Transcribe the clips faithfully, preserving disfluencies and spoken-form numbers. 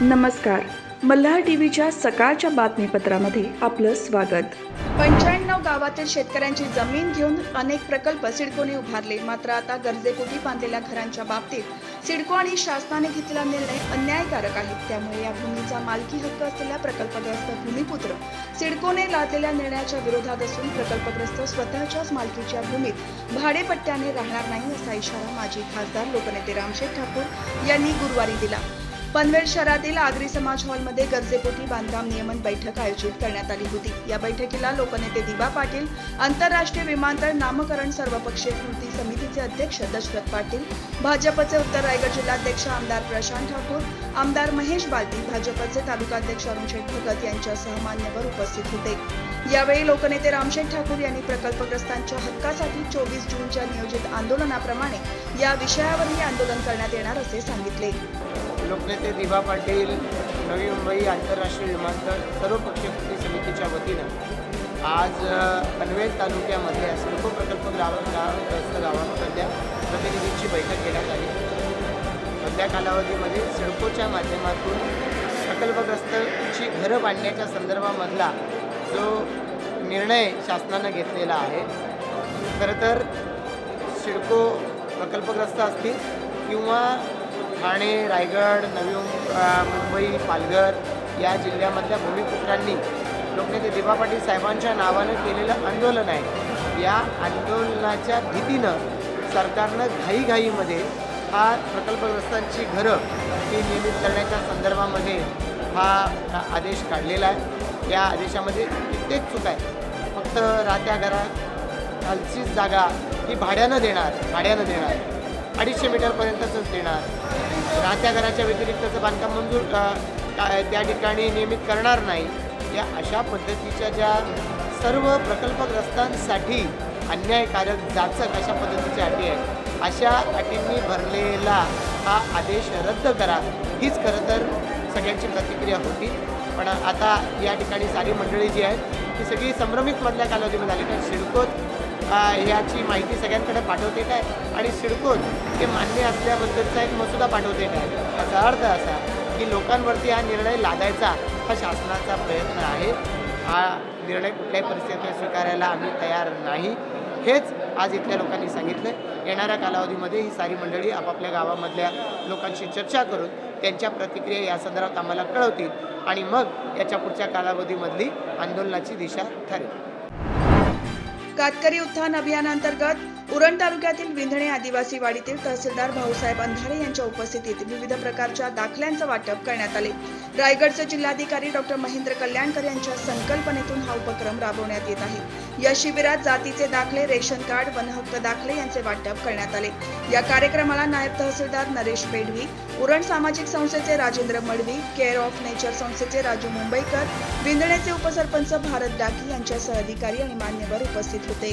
नमस्कार. मल्हार टीव्हीच्या सकाळच्या बातमीपत्रामध्ये आपलं स्वागत. पंच्याण्णव गावातील शेतकऱ्यांची जमीन घेऊन अनेक प्रकल्प सिडकोने उभारले. मात्र आता गरजेपोटी बांधलेल्या घरांच्या बाबतीत सिडको आणि शासनाने घेतलेला निर्णय अन्यायकारक आहे. त्यामुळे या भूमीचा मालकी हक्क असलेल्या प्रकल्पग्रस्त भूमिपुत्र सिडकोने लादलेल्या निर्णयाच्या विरोधात असून प्रकल्पग्रस्त स्वतःच्याच मालकीच्या भूमीत भाडेपट्ट्याने राहणार नाही असा इशारा माजी खासदार लोकनेते रामशेठ ठाकूर यांनी गुरुवारी दिला. पनवेल शहरातील आगरी समाज हॉलमध्ये गरजेपोटी बांधकाम नियमन बैठक आयोजित करण्यात आली होती. या बैठकीला लोकनेते दिबा पाटील, आंतरराष्ट्रीय विमानतळ नामकरण सर्वपक्षीय कृती समितीचे अध्यक्ष दशरथ पाटील, भाजपचे उत्तर रायगड जिल्हाध्यक्ष आमदार प्रशांत ठाकूर, आमदार महेश बालदी, भाजपचे तालुकाध्यक्ष अरुणशेठ भगत यांच्यासह मान्यवर उपस्थित होते. यावेळी लोकनेते रामशेठ ठाकूर यांनी प्रकल्पग्रस्तांच्या हक्कासाठी चोवीस जूनच्या नियोजित आंदोलनाप्रमाणे या विषयावरही आंदोलन करण्यात येणार असे सांगितले. लोकनेते दिबा पाटील, नवी मुंबई आंतरराष्ट्रीय विमानतळ सर्वपक्षीय कृती समितीच्या वतीनं आज पनवेल तालुक्यामध्ये सिडको प्रकल्प ग्रामग्रस्त गावांमधल्या प्रतिनिधींची बैठक घेण्यात आली. मधल्या कालावधीमध्ये सिडकोच्या माध्यमातून प्रकल्पग्रस्तांची घरं बांधण्याच्या संदर्भामधला जो निर्णय शासनानं घेतलेला आहे, खरं तर सिडको प्रकल्पग्रस्त असतील किंवा ठाणे, रायगड, नवी मुंबई, पालघर या जिल्ह्यामधल्या भूमिपुत्रांनी लोकनेते दिबा पाटील साहेबांच्या नावानं केलेलं आंदोलन आहे. या आंदोलनाच्या भीतीनं सरकारनं घाईघाईमध्ये हा प्रकल्पग्रस्तांची घरं ही नियमित करण्याच्या संदर्भामध्ये हा आदेश काढलेला आहे. या आदेशामध्ये कित्येक चूक आहे. फक्त राहत्या घरात खालचीच जागा ही भाड्यानं देणार भाड्यानं देणार अडीचशे मीटरपर्यंतच देणार. राहत्या घराच्या व्यतिरिक्तचं बांधकाम मंजूर त्या ठिकाणी नियमित करणार नाही. या अशा पद्धतीच्या ज्या सर्व प्रकल्पग्रस्तांसाठी अन्यायकारक जाचक अशा पद्धतीच्या अटी आहेत, अशा अटींनी भरलेला हा आदेश रद्द करा हीच खरं तर सगळ्यांची प्रतिक्रिया होती. पण आता या ठिकाणी सारी मंडळी जी आहेत ती सगळी संभ्रमित मधल्या कालावधीमध्ये आली. कारण सिडकोत ह्याची माहिती सगळ्यांकडे पाठवते काय आणि सिडकोत हे मान्य असल्याबद्दलचा एक मसुदा पाठवते काय. याचा अर्थ असा की लोकांवरती हा निर्णय लादायचा हा शासनाचा प्रयत्न आहे. हा निर्णय कुठल्याही परिस्थितीत स्वीकारायला आम्ही तयार नाही, हेच आज इथल्या लोकांनी सांगितलं. येणाऱ्या कालावधीमध्ये ही सारी मंडळी आपापल्या गावामधल्या लोकांशी चर्चा करून त्यांच्या प्रतिक्रिया या संदर्भात आम्हाला कळवतील आणि मग याच्या पुढच्या कालावधीमधली आंदोलनाची दिशा ठरेल. कातकरी उत्थान अभियानांतर्गत उरण तालुक्यातील विंधणे आदिवासी वाडीतील तहसीलदार भाऊसाहेब अंधारे यांच्या उपस्थितीत विविध प्रकारच्या दाखल्यांचं वाटप करण्यात आले. रायगडचे जिल्हाधिकारी डॉक्टर महेंद्र कल्याणकर यांच्या संकल्पनेतून हा उपक्रम राबवण्यात येत आहे. या शिबिरात जातीचे दाखले, रेशन कार्ड, वनहक्क दाखले यांचे वाटप करण्यात आले. या कार्यक्रमाला नायब तहसीलदार नरेश पेढवी, उरण सामाजिक संस्थेचे Rajendra Madavi, care of nature संस्थेचे राजू मुंबईकर, विंधणेचे उपसरपंच भारत डाकी यांच्यासह अधिकारी आणि मान्यवर उपस्थित होते.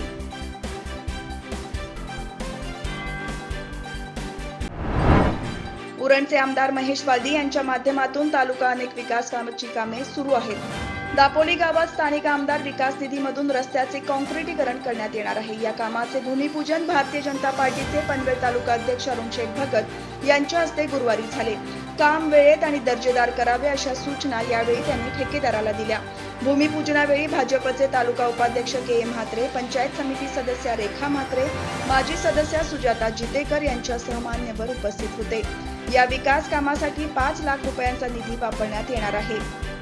उरणचे आमदार महेश बालदी यांच्या माध्यमातून तालुका अनेक विकास कामाची कामे सुरू आहेत. दापोली गावात स्थानिक आमदार विकास निधीमधून रस्त्याचे कॉन्क्रिटीकरण करण्यात येणार आहे. या कामाचे भूमिपूजन भारतीय जनता पार्टीचे पनवेल तालुका अध्यक्ष अरुणशेठ भगत यांच्या हस्ते गुरुवारी झाले. काम वेळेत आणि दर्जेदार करावे अशा सूचना यावेळी त्यांनी ठेकेदाराला दिल्या. भूमिपूजनावेळी भाजपचे तालुका उपाध्यक्ष के ए म्हात्रे, पंचायत समिती सदस्या रेखा म्हात्रे, माजी सदस्या सुजाता जितेकर यांच्यासह मान्यवर उपस्थित होते. या विकास कामासाठी पाच लाख रुपयांचा निधी वापरण्यात येणार आहे.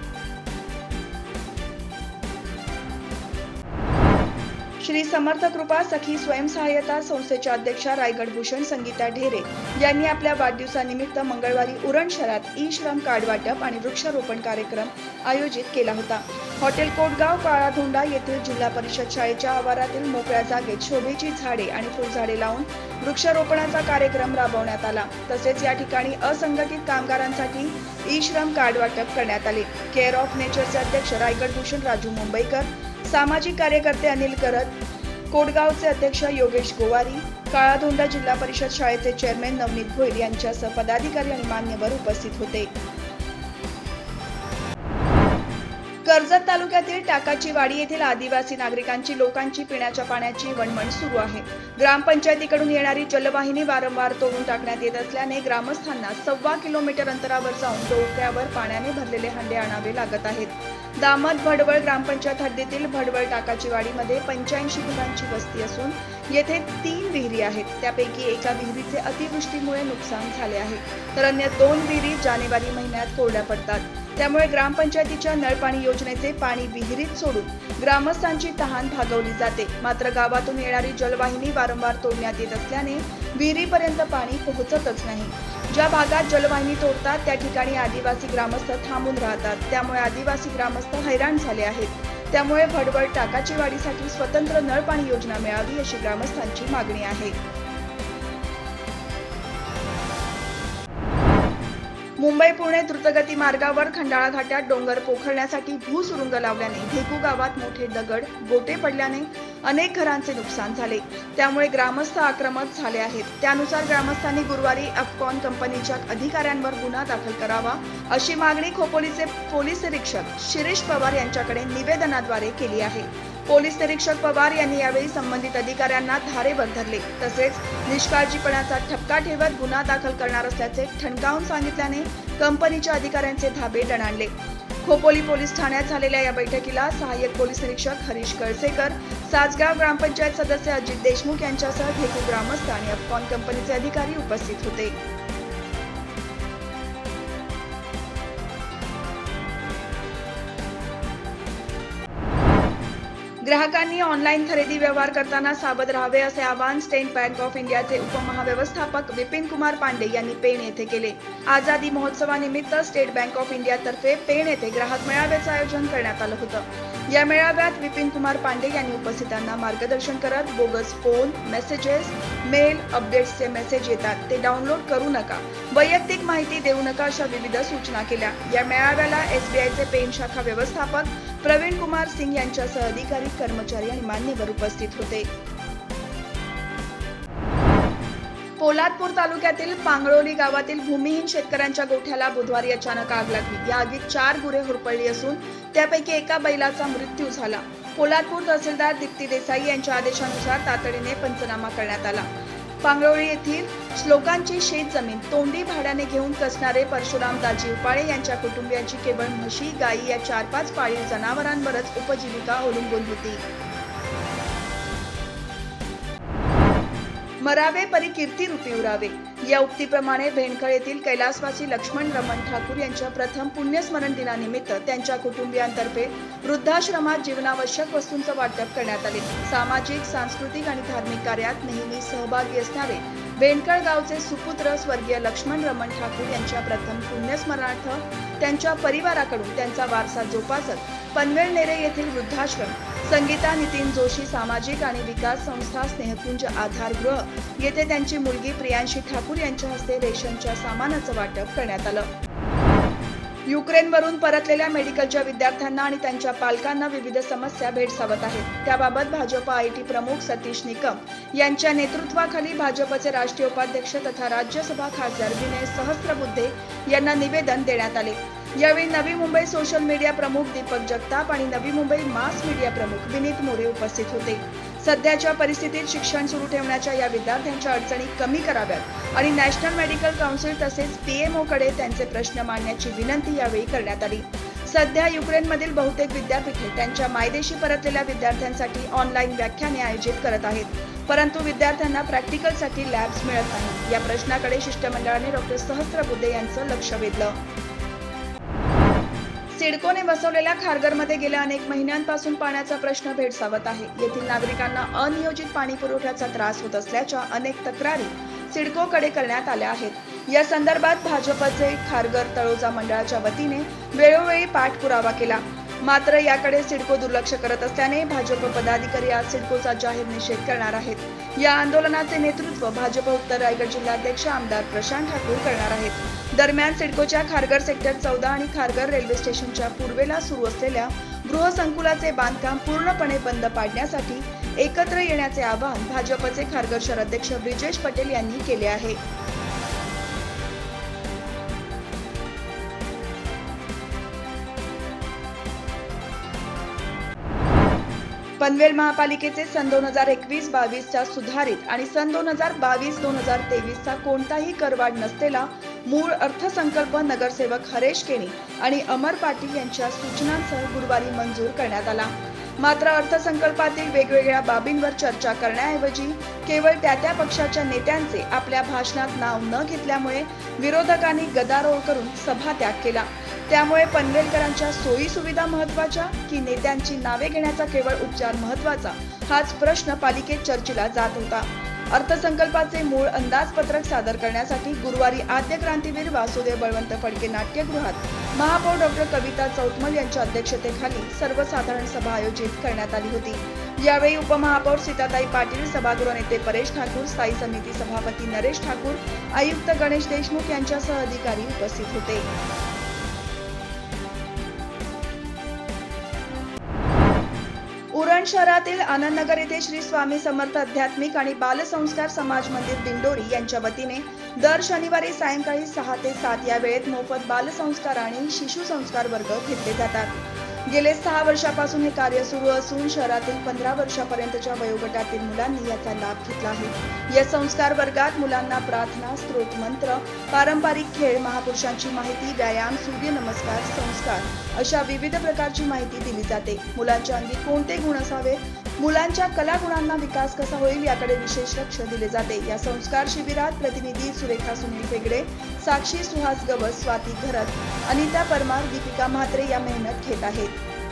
श्री समर्थ कृपा सखी स्वयंसहाय्यता संस्थेच्या अध्यक्षा रायगड भूषण संगीता ढेरे यांनी आपल्या वाढदिवसानिमित्त मंगळवारी उरण शहरात ई श्रम कार्ड वाटप आणि वृक्षारोपण कार्यक्रम आयोजित केला होता. हॉटेल कोटगाव काळाधोंडा येथील जिल्हा परिषद शाळेच्या आवारातील मोकळ्या जागेत शोभेची झाडे आणि फुलझाडे लावून वृक्षारोपणाचा कार्यक्रम राबवण्यात आला. तसेच या ठिकाणी असंघटित कामगारांसाठी ई श्रम कार्ड वाटप करण्यात आले. केअर ऑफ नेचरचे अध्यक्ष रायगड भूषण राजू मुंबईकर, सामाजिक कार्यकर्ते अनिल करत, कोटगावचे अध्यक्ष योगेश गोवारी, काळाधोंडा जिल्हा परिषद शाळेचे चेअरमॅन नवनीत भोईर यांच्यासह पदाधिकारी आणि मान्यवर उपस्थित होते. कर्जत तालुक्यातील टाकाची वाडी येथील आदिवासी नागरिकांची लोकांची पिण्याच्या पाण्याची वणवण सुरू आहे. ग्रामपंचायतीकडून येणारी जलवाहिनी वारंवार तोडून टाकण्यात येत असल्याने ग्रामस्थांना सव्वा किलोमीटर अंतरावर जाऊन डोक्यावर पाण्याने भरलेले हंडे आणावे लागत आहेत. दामत भडवळ ग्रामपंचायत हद्दीतील भडवळ टाकाची वाडीमध्ये पंच्याऐंशी घरांची वस्ती असून येथे तीन विहिरी आहेत. त्यापैकी एका विहिरीचे अतिवृष्टीमुळे नुकसान झाले आहे, तर अन्य दोन विहिरी जानेवारी महिन्यात कोरड्या पडतात. त्यामुळे ग्रामपंचायतीच्या नळपाणी योजनेचे पाणी विहिरीत सोडून ग्रामस्थांची तहान भागवली जाते. मात्र गावातून येणारी जलवाहिनी वारंवार तोडण्यात येत असल्याने विहिरीपर्यंत पाणी पोहोचतच नाही. ज्या भागात जलवाहिनी तोडतात त्या ठिकाणी आदिवासी ग्रामस्थ थांबून राहतात. त्यामुळे आदिवासी ग्रामस्थ हैराण झाले आहेत. त्यामुळे भडवळ टाकाची वाडीसाठी स्वतंत्र नळपाणी योजना मिळावी अशी ग्रामस्थांची मागणी आहे. मुंबई पुणे द्रुतगती मार्गावर खंडाळा घाटात डोंगर पोखरण्यासाठी भूसुरुंग लावल्याने भेकू गावात मोठे दगड गोटे पडल्याने अनेक घरांचे नुकसान झाले. त्यामुळे ग्रामस्थ आक्रमक झाले आहेत. त्यानुसार ग्रामस्थांनी गुरुवारी अफकॉन कंपनीच्या अधिकाऱ्यांवर गुन्हा दाखल करावा अशी मागणी खोपोलीचे पोलीस निरीक्षक शिरीष पवार यांच्याकडे निवेदनाद्वारे केली आहे. पोलीस निरीक्षक पवार यांनी यावेळी संबंधित अधिकाऱ्यांना धारेवर धरले. तसेच निष्काळजीपणाचा ठपका ठेवत गुन्हा दाखल करणार असल्याचे ठणकावून सांगितल्याने कंपनीच्या अधिकाऱ्यांचे धाबे दणाणले. खोपोली पोलीस ठाण्यात झालेल्या या बैठकीला सहाय्यक पोलीस निरीक्षक हरीश कळसेकर, सासगाव ग्रामपंचायत सदस्य अजित देशमुख यांच्यासह भेकू ग्रामस्थ आणि अफकॉन कंपनीचे अधिकारी उपस्थित होते. ग्राहकांनी ऑनलाईन खरेदी व्यवहार करताना सावध राहावे असे आवाहन स्टेट बँक ऑफ इंडियाचे उपमहाव्यवस्थापक विपिन कुमार पांडे यांनी पेण येथे केले. आझादी महोत्सवानिमित्त स्टेट बँक ऑफ इंडियातर्फे पेण येथे ग्राहक मेळाव्याचे आयोजन करण्यात आलं होतं. या मेळाव्यात विपिन कुमार पांडे यांनी उपस्थितांना मार्गदर्शन करत बोगस फोन, मेसेजेस, मेल, अपडेट्सचे मेसेज येतात ते डाउनलोड करू नका, वैयक्तिक माहिती देऊ नका अशा विविध सूचना केल्या. या मेळाव्याला एसबीआयचे पेण शाखा व्यवस्थापक प्रवीण कुमार सिंग यांच्यासह अधिकारी, कर्मचारी आणि मान्यवर उपस्थित होते. पोलादपूर तालुक्यातील पांगळोली गावातील भूमिहीन शेतकऱ्यांच्या गोठ्याला बुधवारी अचानक आग लागली. या आगीत चार गुरे होरपळली असून त्यापैकी एका बैलाचा मृत्यू झाला. पोलादपूर तहसीलदार दीप्ती देसाई यांच्या आदेशानुसार तातडीने पंचनामा करण्यात आला. पांगळोळी येथील श्लोकांची शेत जमीन तोंडी भाड्याने घेऊन कसणारे परशुराम दाजी उपाळे यांच्या कुटुंबियांची केवळ म्हशी, गायी या चार पाच पाळीव जनावरांवरच उपजीविका अवलंबून होती. मरावे परी कीर्ती रूपी उरावे या उक्तीप्रमाणे भेंडखळ येथील कैलासवासी लक्ष्मण रमण ठाकूर यांच्या प्रथम पुण्यस्मरण दिनानिमित्त त्यांच्या कुटुंबियांतर्फे वृद्धाश्रमात जीवनावश्यक वस्तूंचं वाटप करण्यात आले. सामाजिक, सांस्कृतिक आणि धार्मिक कार्यात नेहमी सहभागी असणारे भेंडखळ गावचे सुपुत्र स्वर्गीय लक्ष्मण रमण ठाकूर यांच्या प्रथम पुण्यस्मरणार्थ त्यांच्या परिवाराकडून त्यांचा वारसा जोपासत पनवेल नेरे येथील वृद्धाश्रम, संगीता नितीन जोशी सामाजिक आणि विकास संस्था स्नेहकुंज आधारगृह येथे त्यांची मुलगी प्रियांशी ठाकूर यांच्या हस्ते रेशनच्या सामानाचं वाटप करण्यात आलं. युक्रेनवरून परतलेल्या मेडिकलच्या विद्यार्थ्यांना आणि त्यांच्या पालकांना विविध समस्या भेडसावत आहेत. त्याबाबत भाजप आयटी प्रमुख सतीश निकम यांच्या नेतृत्वाखाली भाजपचे राष्ट्रीय उपाध्यक्ष तथा राज्यसभा खासदार विनय सहस्त्रबुद्धे यांना निवेदन देण्यात आले. यावेळी नवी मुंबई सोशल मीडिया प्रमुख दीपक जगताप आणि नवी मुंबई मास मीडिया प्रमुख विनीत मोरे उपस्थित होते. सध्याच्या परिस्थितीत शिक्षण सुरू ठेवण्याच्या या विद्यार्थ्यांच्या अडचणी कमी कराव्यात आणि नॅशनल मेडिकल काउन्सिल तसेच पीएमओकडे त्यांचे प्रश्न मांडण्याची विनंती यावेळी करण्यात आली. सध्या युक्रेनमधील बहुतेक विद्यापीठे त्यांच्या मायदेशी परतलेल्या विद्यार्थ्यांसाठी ऑनलाईन व्याख्याने आयोजित करत आहेत, परंतु विद्यार्थ्यांना प्रॅक्टिकलसाठी लॅब्स मिळत नाही. या प्रश्नाकडे शिष्टमंडळाने डॉक्टर सहस्त्रबुद्धे यांचं लक्ष वेधलं. सिडकोने बसवलेल्या खारघरमध्ये गेल्या अनेक महिन्यांपासून पाण्याचा प्रश्न भेडसावत आहे. येथील नागरिकांना अनियोजित पाणी पुरवठ्याचा त्रास होत असल्याच्या अनेक तक्रारी सिडकोकडे करण्यात आल्या आहेत. या संदर्भात भाजपचे खारघर तळोजा मंडळाच्या वतीने वेळोवेळी पाठपुरावा केला, मात्र याकडे सिडको दुर्लक्ष करत असल्याने भाजप पदाधिकारी आज सिडकोचा जाहीर निषेध करणार आहेत. या आंदोलनाचे नेतृत्व भाजप उत्तर रायगड जिल्हाध्यक्ष आमदार प्रशांत ठाकूर करणार आहेत. दरम्यान सिडकोच्या खारघर सेक्टर चौदा आणि खारघर रेल्वे स्टेशनच्या पूर्वेला सुरू असलेल्या गृहसंकुलाचे बांधकाम पूर्णपणे बंद पाडण्यासाठी एकत्र येण्याचे आवाहन भाजपचे खारघर शहराध्यक्ष ब्रिजेश पटेल यांनी केले आहे. पनवेल महापालिकेचे सन दोन हजार एकवीस बावीसच्या सुधारित आणि सन दोन हजार बावीस दोन हजार तेवीसचा कोणताही करवाढ नसलेला मूळ अर्थसंकल्प नगरसेवक हरेश केणी आणि अमर पाटील यांच्या सूचनांसह गुरुवारी मंजूर करण्यात आला. मात्र अर्थसंकल्पातील वेगवेगळ्या बाबींवर चर्चा करण्याऐवजी केवळ त्या त्या पक्षाच्या नेत्यांचे आपल्या भाषणात नाव न घेतल्यामुळे विरोधकांनी गदारोळ करून सभात्याग केला. त्यामुळे पनवेलकरांच्या सोयी सुविधा महत्वाच्या की नेत्यांची नावे घेण्याचा केवळ उपचार महत्वाचा, हाच प्रश्न पालिकेत चर्चेला जात होता. अर्थसंकल्पाचे मूळ अंदाजपत्रक सादर करण्यासाठी गुरुवारी आद्य क्रांतीवीर वासुदेव बळवंत फडके नाट्यगृहात महापौर डॉक्टर कविता चौतमल यांच्या अध्यक्षतेखाली सर्वसाधारण सभा आयोजित करण्यात आली होती. यावेळी उपमहापौर सीताताई पाटील, सभागृह नेते परेश ठाकूर, स्थायी समिती सभापती नरेश ठाकूर, आयुक्त गणेश देशमुख यांच्यासह अधिकारी उपस्थित होते. उरण शहरातील आनंदनगर येथे श्री स्वामी समर्थ आध्यात्मिक आणि बालसंस्कार समाज मंदिर दिंडोरी यांच्या वतीने दर शनिवारी सायंकाळी सहा ते सात या वेळेत मोफत बालसंस्कार आणि शिशु संस्कार वर्ग घेतले जातात. गेले सहा वर्षापासून हे कार्य सुरू असून शहरातील पंधरा वर्षापर्यंतच्या वयोगटातील मुलांनी याचा लाभ घेतला आहे. या संस्कार वर्गात मुलांना प्रार्थना, स्तोत्र मंत्र, पारंपरिक खेळ, महापुरुषांची माहिती, व्यायाम, सूर्यनमस्कार, संस्कार अशा विविध प्रकारची माहिती दिली जाते. मुलांच्या अंगी कोणते गुण असावे, मुलांच्या कलागुणांना विकास कसा होईल याकडे विशेष लक्ष दिले जाते. या संस्कार शिबिरात प्रतिनिधी सुरेखा सुनील फेगडे, साक्षी सुहास गवस, स्वाती घरत, अनिता परमार, दीपिका म्हात्रे या मेहनत घेत आहेत.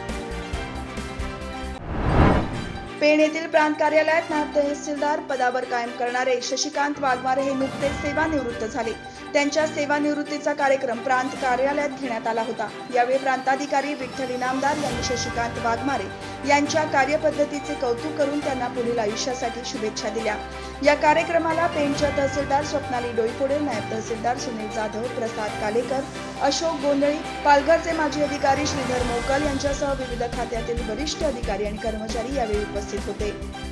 पेण येथील प्रांत कार्यालयात नायब तहसीलदार पदावर कायम करणारे शशिकांत वाघमारे हे नुकतेच सेवानिवृत्त झाले. त्यांच्या सेवानिवृत्तीचा कार्यक्रम प्रांत कार्यालयात घेण्यात आला होता. यावेळी प्रांताधिकारी विठ्ठल इनामदार यांनी शशिकांत वाघमारे यांच्या कार्यपद्धतीचे कौतुक करून त्यांना पुढील आयुष्यासाठी शुभेच्छा दिल्या. या कार्यक्रमाला पेणच्या तहसीलदार स्वप्नाली डोईफोडे, नायब तहसीलदार सुनील जाधव, प्रसाद कालेकर, अशोक गोंधळी, पालघरचे माजी अधिकारी श्रीधर मोकल यांच्यासह विविध खात्यातील वरिष्ठ अधिकारी आणि कर्मचारी यावेळी उपस्थित होते.